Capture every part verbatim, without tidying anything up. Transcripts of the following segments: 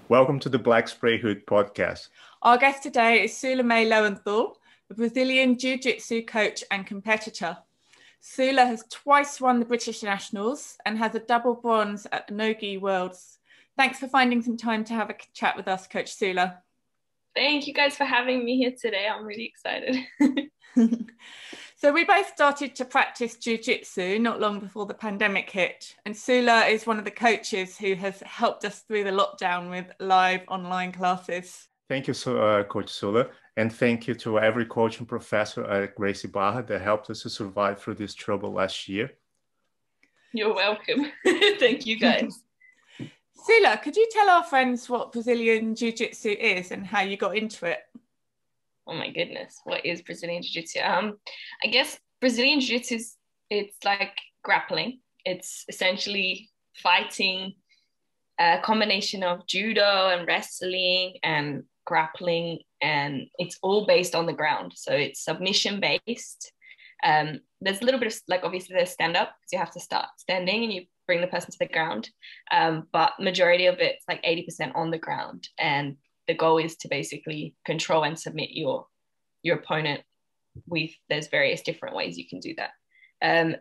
Welcome to the Black Sprayhood podcast. Our guest today is Sula-Mae Loewenthal, a Brazilian Jiu Jitsu coach and competitor. Sula has twice won the British Nationals and has a double bronze at the Nogi Worlds. Thanks for finding some time to have a chat with us, Coach Sula. Thank you guys for having me here today. I'm really excited. So we both started to practice Jiu Jitsu not long before the pandemic hit, and Sula is one of the coaches who has helped us through the lockdown with live online classes. Thank you, so, uh, Coach Sula, and thank you to every coach and professor at Gracie Barra that helped us to survive through this trouble last year. You're welcome. Thank you, guys. Sula, could you tell our friends what Brazilian Jiu Jitsu is and how you got into it? Oh my goodness, what is Brazilian Jiu Jitsu? Um, I guess Brazilian Jiu Jitsu is it's like grappling. It's essentially fighting, a combination of judo and wrestling and grappling, and it's all based on the ground. So it's submission based. Um, there's a little bit of like obviously there's stand up because you have to start standing and you bring the person to the ground. Um, but majority of it's like eighty percent on the ground, and the goal is to basically control and submit your your opponent with, there's various different ways you can do that. Um,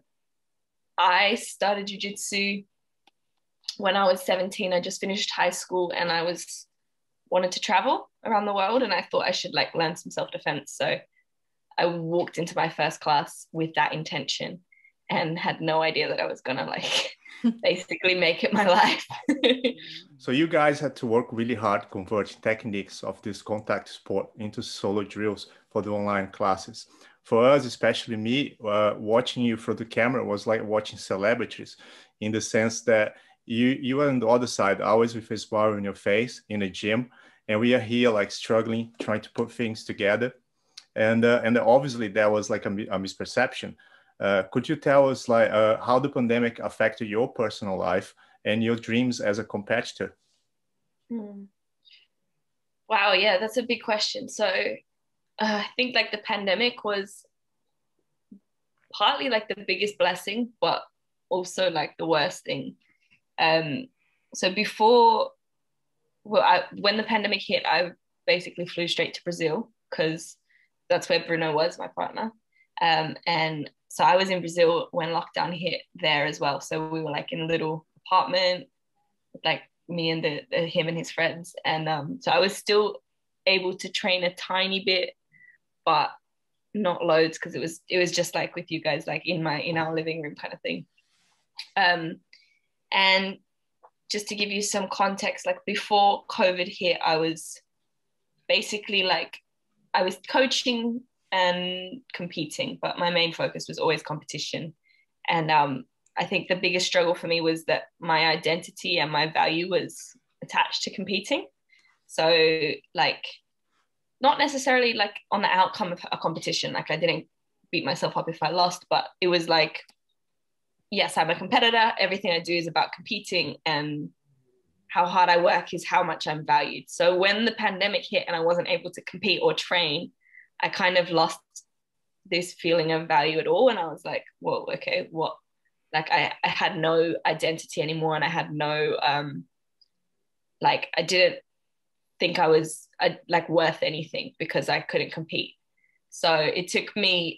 I started jiu-jitsu when I was seventeen. I just finished high school and I was wanted to travel around the world, and I thought I should like learn some self-defense. So I walked into my first class with that intention and had no idea that I was gonna like basically make it my life. So you guys had to work really hard converting techniques of this contact sport into solo drills for the online classes. For us, especially me, uh, watching you through the camera was like watching celebrities, in the sense that you you are on the other side, always with a smile on your face in a gym, and we are here like struggling, trying to put things together. And uh, and obviously there was like a, a misperception. Uh, could you tell us like uh, how the pandemic affected your personal life and your dreams as a competitor? Hmm. Wow, yeah, that's a big question. So uh, I think like the pandemic was partly like the biggest blessing, but also like the worst thing. Um, so before, well, I, when the pandemic hit, I basically flew straight to Brazil because that's where Bruno was, my partner. Um, and so I was in Brazil when lockdown hit there as well. So we were like in a little apartment, like me and the, the him and his friends. And um, so I was still able to train a tiny bit, but not loads, because it was it was just like with you guys, like in my in our living room kind of thing. Um, and just to give you some context, like before COVID hit, I was basically like I was coaching and competing, but my main focus was always competition. And um, I think the biggest struggle for me was that my identity and my value was attached to competing. So like, not necessarily like on the outcome of a competition, like I didn't beat myself up if I lost, but it was like, yes, I'm a competitor. Everything I do is about competing, and how hard I work is how much I'm valued. So when the pandemic hit and I wasn't able to compete or train, I kind of lost this feeling of value at all. And I was like, whoa, okay, what? Like I, I had no identity anymore, and I had no, um, like I didn't think I was uh, like worth anything because I couldn't compete. So it took me,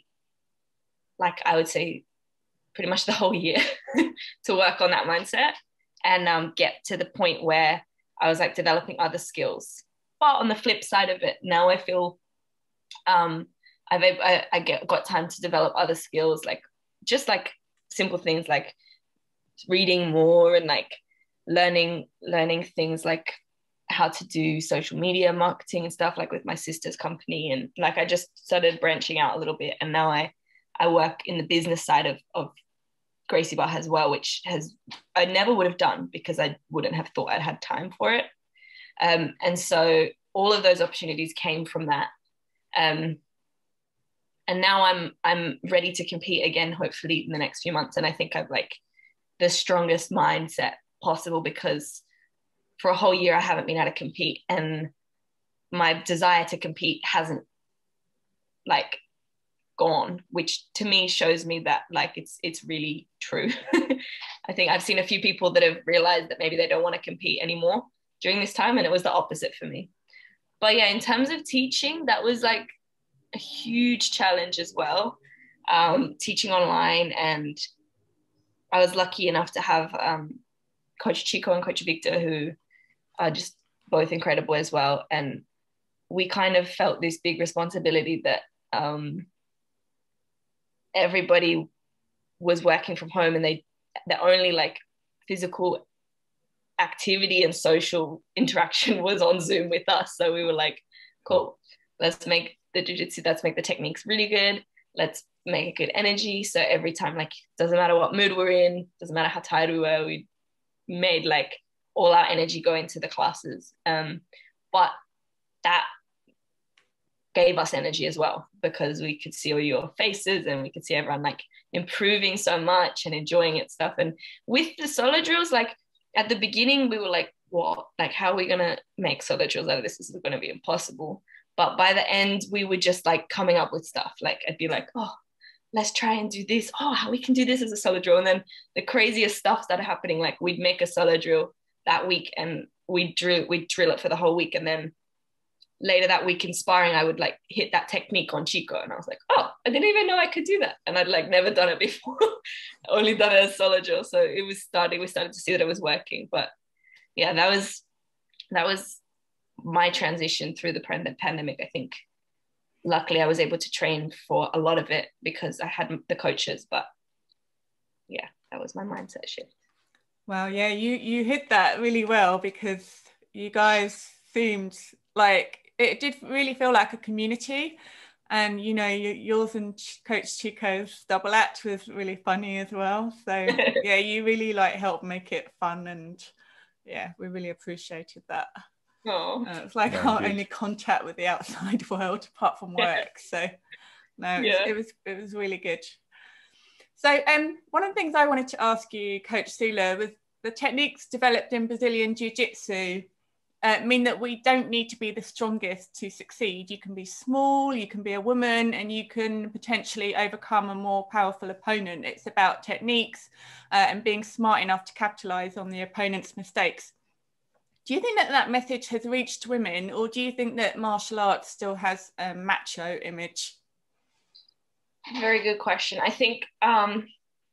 like I would say, pretty much the whole year to work on that mindset and um, get to the point where I was like developing other skills. But on the flip side of it, now I feel um, I've I, I get got time to develop other skills, like just like simple things like reading more and like learning learning things like how to do social media marketing and stuff, like with my sister's company. And like I just started branching out a little bit, and now I I work in the business side of of Gracie Bar as well, which has I never would have done because I wouldn't have thought I'd had time for it. Um, and so all of those opportunities came from that. Um, and now I'm I'm ready to compete again, hopefully in the next few months. And I think I've like the strongest mindset possible, because for a whole year I haven't been able to compete, and my desire to compete hasn't like gone, which to me shows me that like it's it's really true. I think I've seen a few people that have realized that maybe they don't want to compete anymore, during this time, and it was the opposite for me. But yeah, in terms of teaching, that was like a huge challenge as well, um, teaching online. And I was lucky enough to have um, Coach Chico and Coach Victor, who are just both incredible as well. And we kind of felt this big responsibility that um, everybody was working from home, and they the only like physical activity and social interaction was on Zoom with us. So we were like, cool, let's make the jiu-jitsu, let's make the techniques really good, let's make a good energy. So every time, like, doesn't matter what mood we're in, doesn't matter how tired we were, we made like all our energy go into the classes. Um, but that gave us energy as well, because we could see all your faces and we could see everyone like improving so much and enjoying it stuff. And with the solo drills, like at the beginning we were like, what, like how are we gonna make solo drills out of this? This is gonna be impossible. But by the end we were just like coming up with stuff. Like I'd be like, oh, let's try and do this. Oh, how we can do this as a solo drill. And then the craziest stuff started happening. Like we'd make a solo drill that week and we'd drill, we'd drill it for the whole week. And then later that week in sparring, I would like hit that technique on Chico. And I was like, oh, I didn't even know I could do that. And I'd like never done it before, only done it as solo drill. So it was starting, we started to see that it was working. But yeah, that was, that was my transition through the pandemic. I think luckily I was able to train for a lot of it because I had the coaches, but yeah, that was my mindset shift. Wow, yeah, you, you hit that really well, because you guys seemed like, it did really feel like a community. And, you know, you, yours and Coach Chico's double act was really funny as well. So yeah, you really like helped make it fun, and yeah, we really appreciated that. Oh, uh, it's like yeah, our indeed. only contact with the outside world apart from work. So no, it, yeah. it was it was really good. So um, one of the things I wanted to ask you, Coach Sula, was the techniques developed in Brazilian Jiu Jitsu uh, mean that we don't need to be the strongest to succeed. You can be small, you can be a woman, and you can potentially overcome a more powerful opponent. It's about techniques uh, and being smart enough to capitalize on the opponent's mistakes. Do you think that that message has reached women, or do you think that martial arts still has a macho image? Very good question. I think um,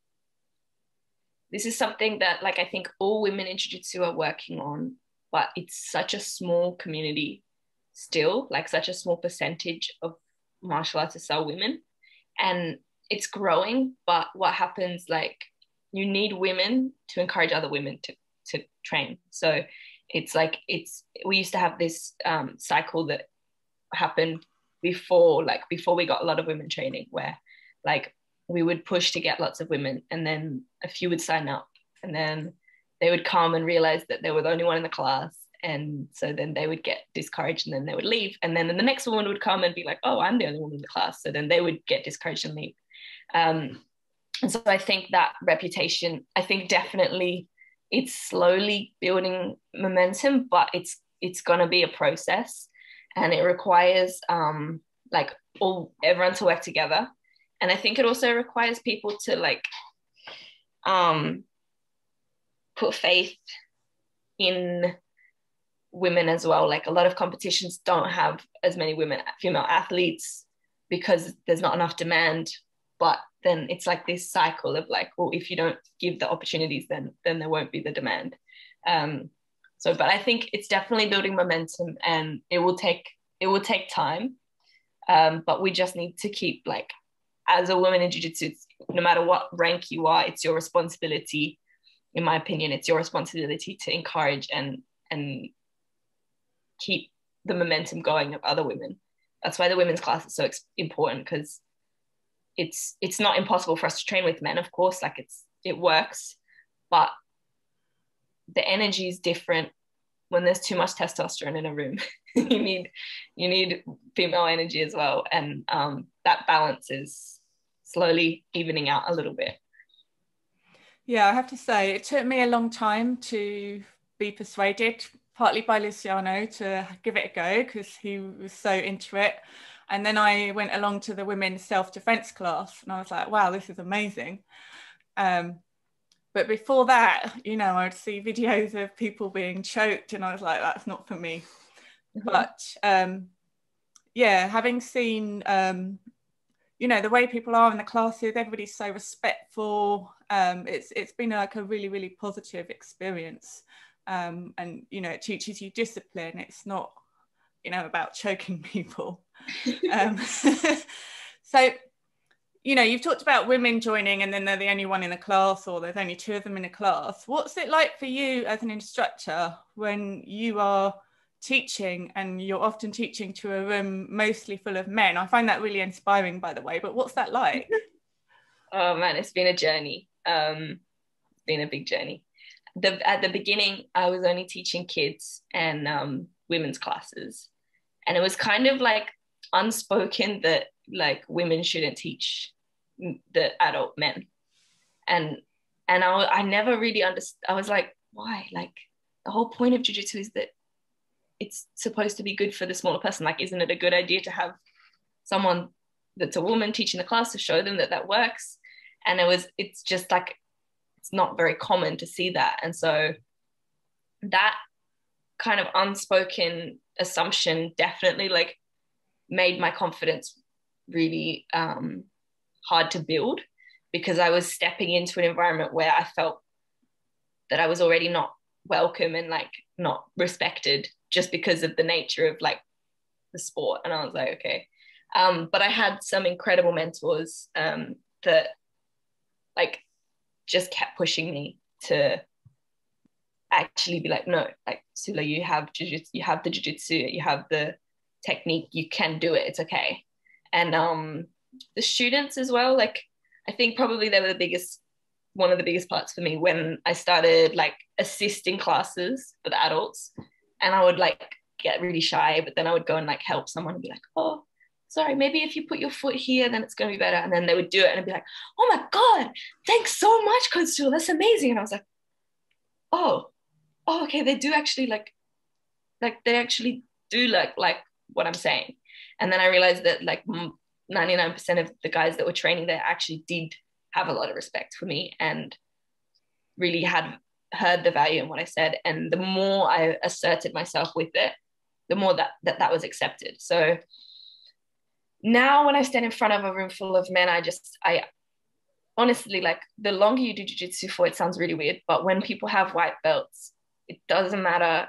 this is something that like I think all women in jiu-jitsu are working on, but it's such a small community still, like such a small percentage of martial artists are women, and it's growing. But what happens, like you need women to encourage other women to, to train. So it's like, it's, we used to have this um, cycle that happened before, like before we got a lot of women training, where like we would push to get lots of women, and then a few would sign up, and then they would come and realize that they were the only one in the class. And so then they would get discouraged, and then they would leave. And then the next woman would come and be like, oh, I'm the only one in the class. So then they would get discouraged and leave. Um, and so I think that reputation, I think definitely it's slowly building momentum, but it's it's going to be a process, and it requires um, like all everyone to work together. And I think it also requires people to like um, put faith in women as well. Like a lot of competitions don't have as many women, female athletes, because there's not enough demand. But then it's like this cycle of like, well, if you don't give the opportunities, then then there won't be the demand. Um, so, but I think it's definitely building momentum, and it will take it will take time. Um, but we just need to keep like, as a woman in jiu-jitsu, no matter what rank you are, it's your responsibility. In my opinion, it's your responsibility to encourage and and keep the momentum going of other women. That's why the women's class is so important, because it's it's not impossible for us to train with men, of course, like it's it works, but the energy is different when there's too much testosterone in a room. you need you need female energy as well, and um, that balance is slowly evening out a little bit. Yeah, I have to say it took me a long time to be persuaded, partly by Luciano, to give it a go, because he was so into it. And then I went along to the women's self-defense class, and I was like, wow, this is amazing. Um, but before that, you know, I'd see videos of people being choked and I was like, that's not for me. Mm-hmm. But um, yeah, having seen, um, you know, the way people are in the classes, everybody's so respectful. Um, it's it's been like a really, really positive experience. Um, and, you know, it teaches you discipline. It's not, you know, about choking people. um, so, you know, you've talked about women joining and then they're the only one in a class, or there's only two of them in a class. What's it like for you as an instructor when you are teaching and you're often teaching to a room mostly full of men? I find that really inspiring, by the way, but what's that like? Oh man, it's been a journey. Um, it's been a big journey. The, at the beginning, I was only teaching kids and um, women's classes. And it was kind of like unspoken that like women shouldn't teach the adult men. And and I, I never really understood. I was like, why? Like the whole point of jiu-jitsu is that it's supposed to be good for the smaller person. Like, isn't it a good idea to have someone that's a woman teaching the class to show them that that works? And it was, it's just like, it's not very common to see that. And so that kind of unspoken assumption definitely like made my confidence really um, hard to build, because I was stepping into an environment where I felt that I was already not welcome and like not respected just because of the nature of like the sport. And I was like, okay. Um, but I had some incredible mentors um, that like just kept pushing me to actually be like, no, like Sula, you have jiu-jitsu, you have the jiu-jitsu, you have the technique, you can do it, it's okay. And um, the students as well, like I think probably they were the biggest, one of the biggest parts for me when I started like assisting classes for the adults. And I would like get really shy, but then I would go and like help someone and be like, oh, sorry, maybe if you put your foot here, then it's going to be better. And then they would do it and I'd be like, oh my God, thanks so much, Coach Sula, that's amazing. And I was like, oh, oh, okay, they do actually like, like they actually do like, like what I'm saying. And then I realized that like ninety-nine percent of the guys that were training there actually did have a lot of respect for me and really had heard the value in what I said. And the more I asserted myself with it, the more that that, that was accepted. So now when I stand in front of a room full of men, I just, I honestly, like the longer you do jiu-jitsu for, it sounds really weird, but when people have white belts, it doesn't matter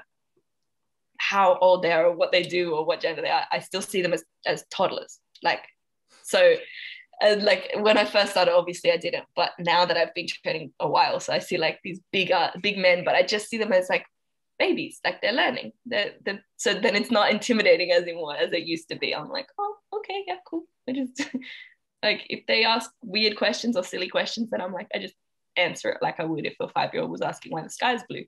how old they are or what they do or what gender they are, I still see them as, as toddlers. Like, so uh, like when I first started, obviously I didn't, but now that I've been training a while, so I see like these big, uh, big men, but I just see them as like babies, like they're learning. They're, they're, so then it's not intimidating as anymore as it used to be. I'm like, oh, okay, yeah, cool. I just like if they ask weird questions or silly questions, then I'm like, I just answer it like I would if a five-year-old was asking why the sky's blue.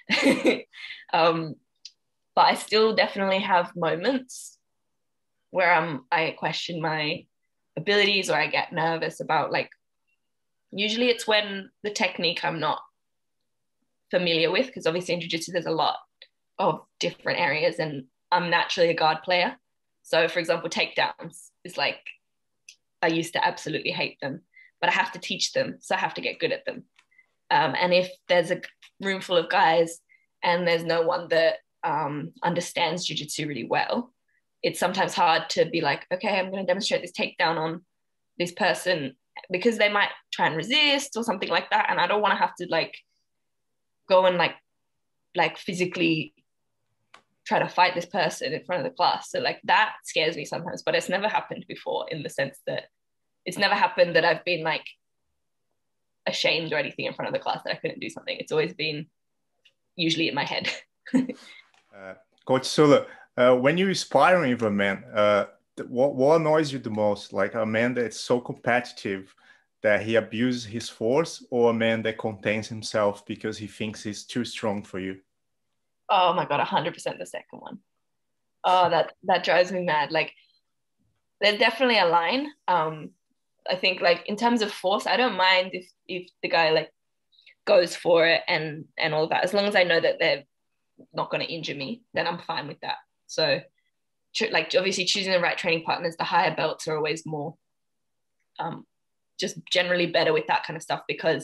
um, but I still definitely have moments where I'm I question my abilities or I get nervous about like, usually it's when the technique I'm not familiar with, because obviously in jiu-jitsu there's a lot of different areas and I'm naturally a guard player. So for example, takedowns is like, I used to absolutely hate them, but I have to teach them, so I have to get good at them. Um, and if there's a room full of guys and there's no one that um, understands jiu-jitsu really well, it's sometimes hard to be like, okay, I'm going to demonstrate this takedown on this person because they might try and resist or something like that. And I don't want to have to like go and like, like physically try to fight this person in front of the class. So like that scares me sometimes, but it's never happened before, in the sense that it's never happened that I've been like ashamed or anything in front of the class that I couldn't do something. It's always been usually in my head. uh, Coach Sula, uh, when you're sparring with a man, uh, what, what annoys you the most? Like a man that's so competitive that he abuses his force, or a man that contains himself because he thinks he's too strong for you? Oh my God, one hundred percent the second one. Oh, that, that drives me mad. Like there's definitely a line. Um, I think like in terms of force, I don't mind if, if the guy like goes for it and, and all that, as long as I know that they're not going to injure me, then I'm fine with that. So like obviously choosing the right training partners, the higher belts are always more, um, just generally better with that kind of stuff, because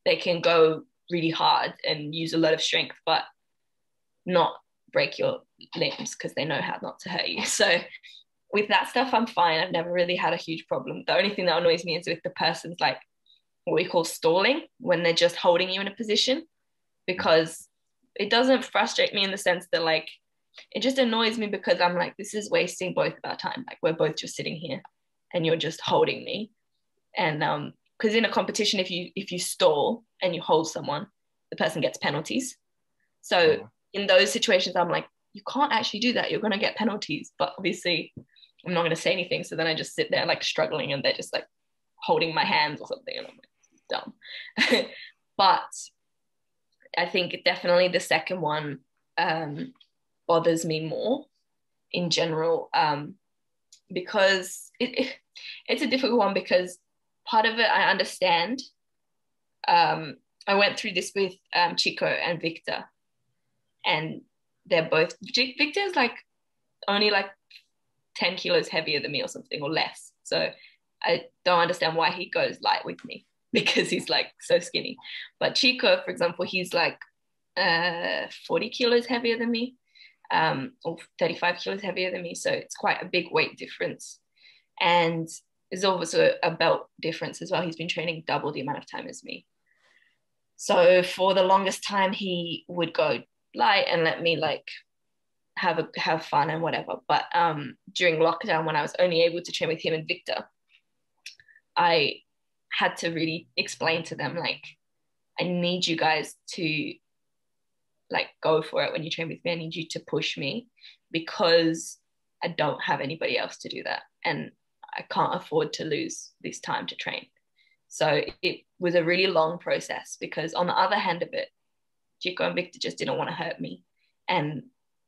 they can go really hard and use a lot of strength, but not break your limbs because they know how not to hurt you. So with that stuff, I'm fine. I've never really had a huge problem. The only thing that annoys me is with the person's like what we call stalling, when they're just holding you in a position, because it doesn't frustrate me in the sense that like, it just annoys me because I'm like, this is wasting both of our time. Like we're both just sitting here and you're just holding me. And um, because in a competition, if you if you stall and you hold someone, the person gets penalties. So oh. in those situations, I'm like, you can't actually do that. You're going to get penalties. But obviously, I'm not going to say anything. So then I just sit there like struggling, and they're just like holding my hands or something, and I'm like, dumb. But I think definitely the second one um, bothers me more in general, um, because it, it it's a difficult one, because part of it I understand. Um, I went through this with um, Chico and Victor, and they're both, Victor's like only like ten kilos heavier than me or something, or less. So I don't understand why he goes light with me, because he's like so skinny. But Chico, for example, he's like uh, forty kilos heavier than me, um, or thirty-five kilos heavier than me. So it's quite a big weight difference. And there's also a belt difference as well. He's been training double the amount of time as me. So for the longest time, he would go light and let me like have a, have fun and whatever. But um, during lockdown, when I was only able to train with him and Victor, I had to really explain to them, like, I need you guys to like go for it when you train with me. I need you to push me, because I don't have anybody else to do that. And I can't afford to lose this time to train. So it was a really long process, because on the other hand of it, Chico and Victor just didn't want to hurt me and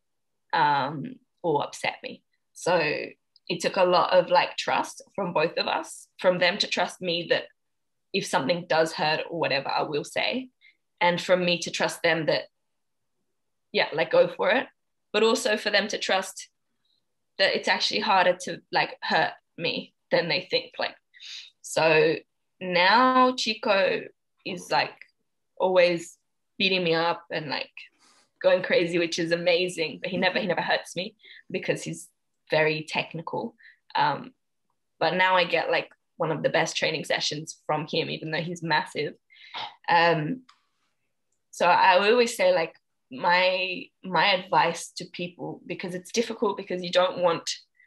um, or upset me. So it took a lot of like trust from both of us, from them to trust me that if something does hurt or whatever, I will say, and from me to trust them that, yeah, like go for it, but also for them to trust that it's actually harder to like hurt me than they think. Like, so now Chico is like always beating me up and like going crazy, which is amazing, but he never he never hurts me because he's very technical. Um, but now I get like one of the best training sessions from him, even though he's massive. Um, so I always say like my my advice to people, because it's difficult, because you don't want,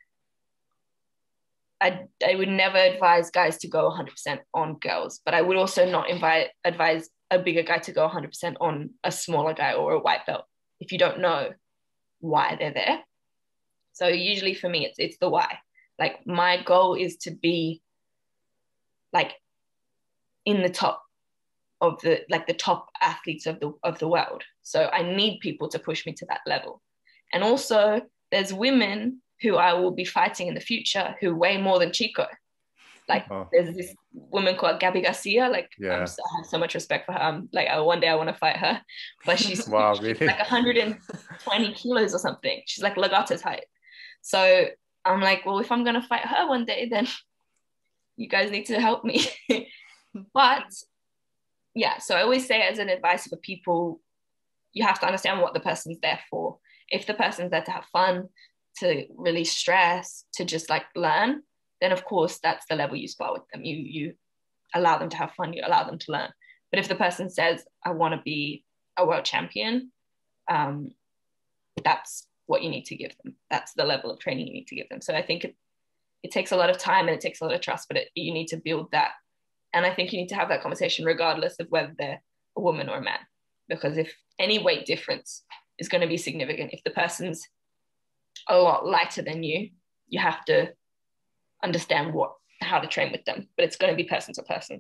I, I would never advise guys to go one hundred percent on girls, but I would also not invite advise a bigger guy to go one hundred percent on a smaller guy or a white belt if you don't know why they're there. So usually for me, it's it's the why. Like my goal is to be like in the top of the like the top athletes of the of the world. So I need people to push me to that level. And also there's women who I will be fighting in the future who weigh more than Chico. Like oh. There's this woman called Gabby Garcia. Like yeah. I'm so, I have so much respect for her. I'm like I, one day I want to fight her, but she's, wow, she's really? like one hundred twenty kilos or something. She's like Lagata's height. So I'm like, well, if I'm gonna fight her one day, then you guys need to help me. But yeah, so I always say as an advice for people, you have to understand what the person's there for. If the person's there to have fun, to release stress, to just like learn, then of course that's the level you spar with them. You you allow them to have fun, you allow them to learn. But if the person says, I want to be a world champion, um, that's what you need to give them. That's the level of training you need to give them. So I think it, it takes a lot of time and it takes a lot of trust, but it, you need to build that. And I think you need to have that conversation regardless of whether they're a woman or a man, because if any weight difference is going to be significant, if the person's a lot lighter than you, you have to understand what how to train with them, but it's going to be person to person.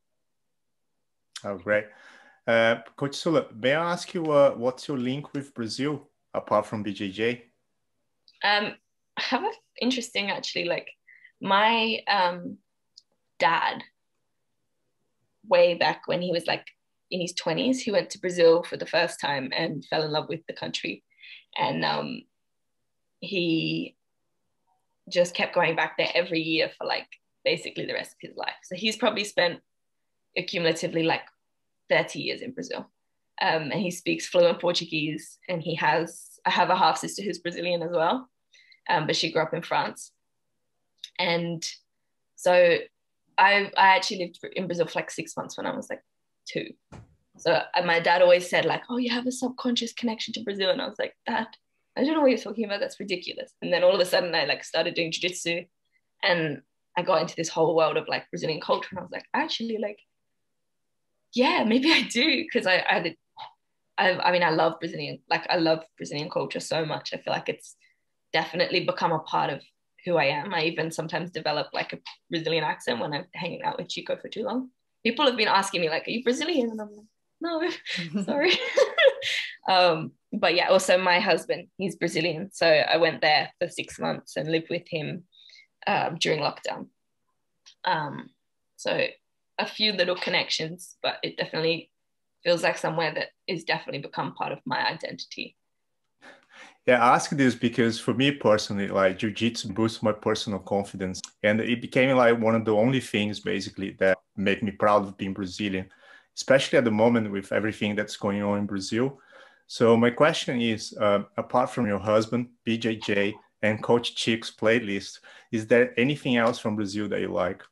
Oh, great. Uh, Coach Sula, may I ask you uh, what's your link with Brazil apart from B J J? Um, I have an interesting, actually, like my um, dad, way back when he was like in his twenties, he went to Brazil for the first time and fell in love with the country. And um, he just kept going back there every year for like basically the rest of his life. So he's probably spent accumulatively like thirty years in Brazil. Um, and he speaks fluent Portuguese, and he has, I have a half sister who's Brazilian as well, um, but she grew up in France. And so I, I actually lived in Brazil for like six months when I was like two. So my dad always said like, oh, you have a subconscious connection to Brazil. And I was like, Dad, I don't know what you're talking about. That's ridiculous. And then all of a sudden I like started doing jiu-jitsu, and I got into this whole world of like Brazilian culture. And I was like, actually, like, yeah, maybe I do. Cause I, I did, I, I mean, I love Brazilian, like I love Brazilian culture so much. I feel like it's definitely become a part of who I am. I even sometimes develop like a Brazilian accent when I'm hanging out with Chico for too long. People have been asking me like, are you Brazilian? And I'm like, no, sorry. um, but yeah, also my husband, he's Brazilian. So I went there for six months and lived with him um, during lockdown. Um, so a few little connections, but it definitely feels like somewhere that is definitely become part of my identity. Yeah, I ask this because for me personally, like jiu-jitsu boosts my personal confidence, and it became like one of the only things basically that make me proud of being Brazilian, especially at the moment with everything that's going on in Brazil. So my question is, uh, apart from your husband, B J J, and Coach Chick's playlist, is there anything else from Brazil that you like?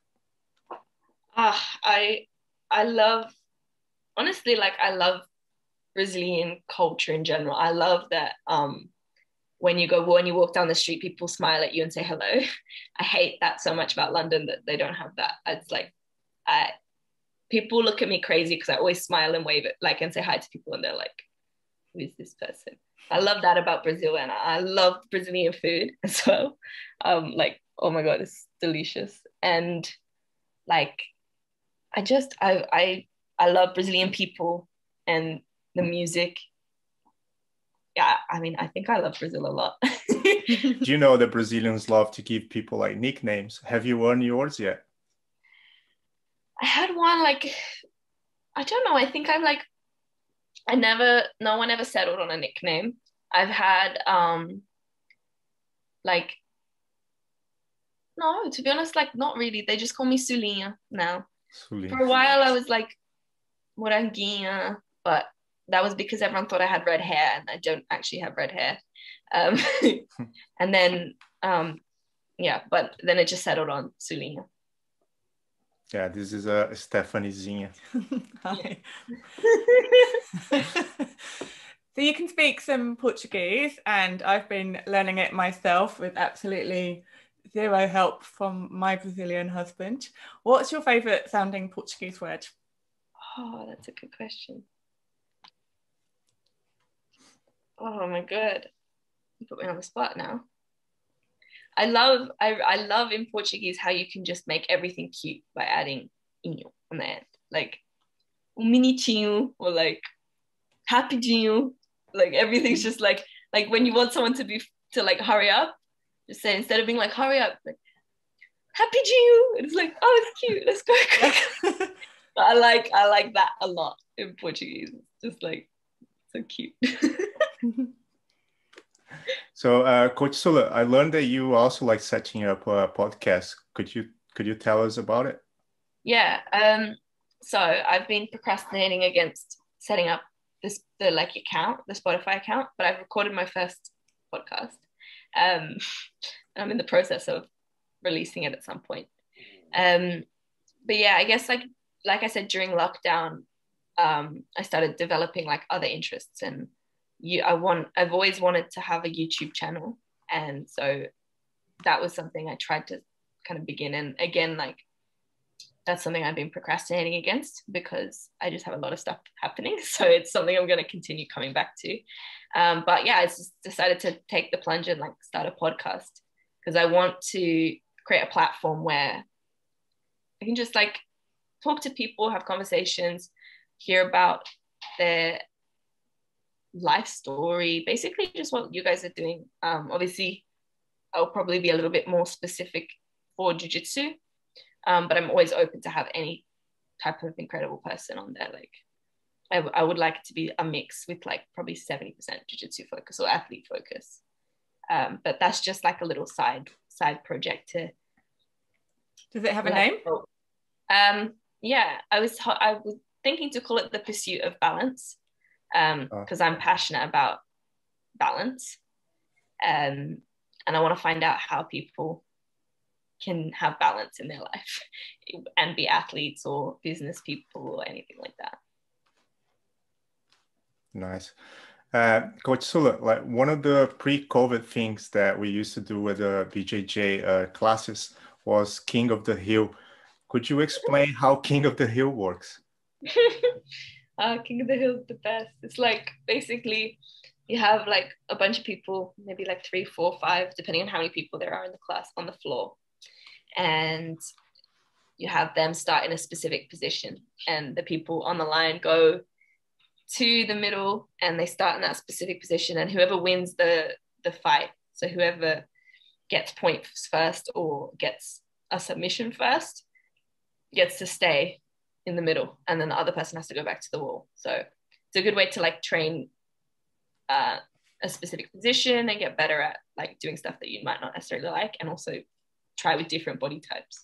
Ah, I I love, honestly, like I love Brazilian culture in general. I love that um, when you go, when you walk down the street, people smile at you and say hello. I hate that so much about London, that they don't have that. It's like, I, people look at me crazy because I always smile and wave at, like, and say hi to people, and they're like, who is this person? I love that about Brazil, and I love Brazilian food as well. Um, like, oh my God, it's delicious. And like, I just, I, I, I love Brazilian people and the music. Yeah, I mean, I think I love Brazil a lot. Do you know that Brazilians love to give people like nicknames? Have you earned yours yet? I had one, like, I don't know. I think I'm like, I never, no one ever settled on a nickname. I've had, um, like, no, to be honest, like, not really. They just call me Sulinha now. Sulinha. For a while, I was like, Moranguinha, but that was because everyone thought I had red hair, and I don't actually have red hair. Um, and then, um, yeah, but then it just settled on Sulinha. Yeah, this is a uh, Stephaniezinha. Hi. So you can speak some Portuguese, and I've been learning it myself with absolutely zero help from my Brazilian husband. What's your favourite sounding Portuguese word? Oh, that's a good question. Oh my God, you put me on the spot now. I love, I, I love in Portuguese how you can just make everything cute by adding inho on the end, like um bonitinho, or like rapidinho. Like everything's just like, like when you want someone to be, to like hurry up, just say, instead of being like hurry up, like rapidinho. It's like, oh, it's cute, let's go quick. I like, I like that a lot in Portuguese. It's just like so cute. So, uh, Coach Sula, I learned that you also like setting up a podcast. Could you could you tell us about it? Yeah. Um. So I've been procrastinating against setting up this the like account, the Spotify account, but I've recorded my first podcast. Um, I'm in the process of releasing it at some point. Um, but yeah, I guess like like I said, during lockdown, um, I started developing like other interests, and you I want I've always wanted to have a YouTube channel, and so that was something I tried to kind of begin. And again, like that's something I've been procrastinating against because I just have a lot of stuff happening. So it's something I'm going to continue coming back to. Um, but yeah, I just decided to take the plunge and like start a podcast because I want to create a platform where I can just like talk to people, have conversations, hear about their life story, basically just what you guys are doing. Um, obviously, I'll probably be a little bit more specific for jiu-jitsu, um, but I'm always open to have any type of incredible person on there. Like, I, w- I would like it to be a mix with like probably seventy percent jiu-jitsu focus or athlete focus. Um, but that's just like a little side side project to. Does it have a like, name? Um, yeah, I was I was thinking to call it the pursuit of balance, um, because I'm passionate about balance, um, and I want to find out how people can have balance in their life and be athletes or business people or anything like that. Nice. Uh, Coach Sula, like one of the pre-COVID things that we used to do with the B J J uh, classes was King of the Hill. Could you explain how King of the Hill works? uh, King of the Hill is the best. It's like basically you have like a bunch of people, maybe like three, four, five, depending on how many people there are in the class on the floor. And you have them start in a specific position, and the people on the line go to the middle and they start in that specific position, and whoever wins the the fight, so whoever gets points first or gets a submission first, gets to stay in the middle, and then the other person has to go back to the wall. So it's a good way to like train uh, a specific position and get better at like doing stuff that you might not necessarily like, and also try with different body types.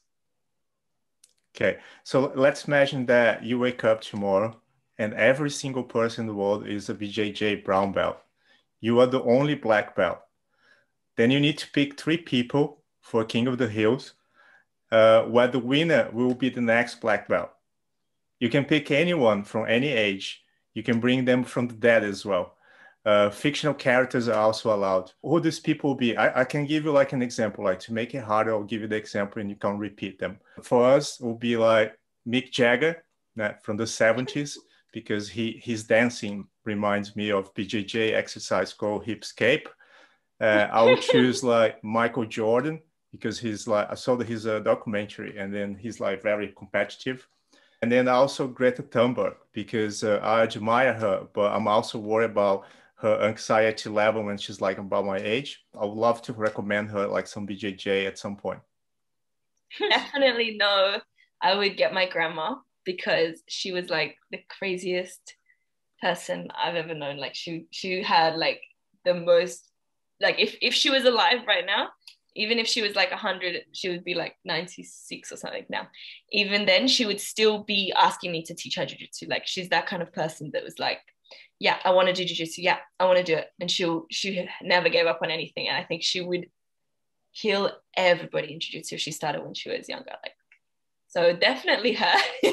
Okay, so let's imagine that you wake up tomorrow and every single person in the world is a B J J brown belt. You are the only black belt. Then you need to pick three people for King of the Hills, uh, where the winner will be the next black belt. You can pick anyone from any age. You can bring them from the dead as well. Uh, fictional characters are also allowed. Who these people will be? I, I can give you like an example, like to make it harder, I'll give you the example and you can repeat them. For us, it will be like Mick Jagger uh, from the seventies, because he his dancing reminds me of B J J exercise called Hipscape. Uh, I would choose like Michael Jordan, because he's like, I saw that he's a documentary and then he's like very competitive. And then also Greta Thunberg, because uh, I admire her, but I'm also worried about her anxiety level when she's like about my age. I would love to recommend her like some B J J at some point. Definitely no. I would get my grandma, because she was like the craziest person I've ever known. Like she she had like the most, like if, if she was alive right now, even if she was like one hundred, she would be like ninety-six or something now. Even then, she would still be asking me to teach her jiu-jitsu. Like she's that kind of person that was like, yeah, I want to do jiu-jitsu. Yeah, I want to do it. And she'll, she never gave up on anything. And I think she would heal everybody in jiu-jitsu if she started when she was younger. Like, so definitely her.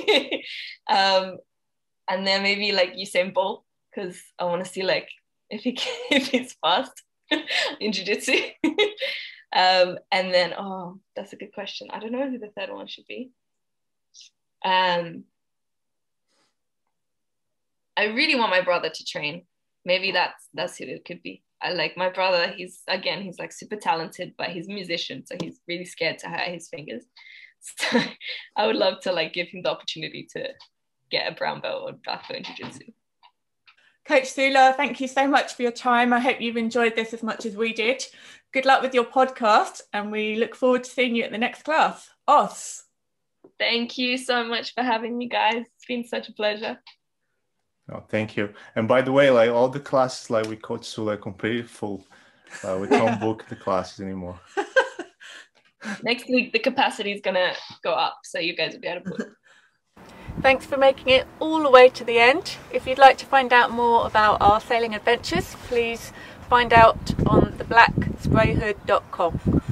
um, and then maybe like Usain Bolt, because I want to see like if he can, if he's fast in jiu-jitsu. um, and then, oh, that's a good question. I don't know who the third one should be. Um, I really want my brother to train. Maybe that's that's who it could be. I like my brother. He's again, he's like super talented, but he's a musician, so he's really scared to hurt his fingers. So I would love to like give him the opportunity to get a brown belt or black belt in jiu-jitsu. Coach Sula, thank you so much for your time. I hope you've enjoyed this as much as we did. Good luck with your podcast, and we look forward to seeing you at the next class. Os. Thank you so much for having me, guys. It's been such a pleasure. Oh, thank you. And by the way, like all the classes, like with Coach Sula, are completely full. Uh, we can't book the classes anymore. Next week, the capacity is going to go up, so you guys will be able to book. Thanks for making it all the way to the end. If you'd like to find out more about our sailing adventures, please find out on the black spray hood dot com.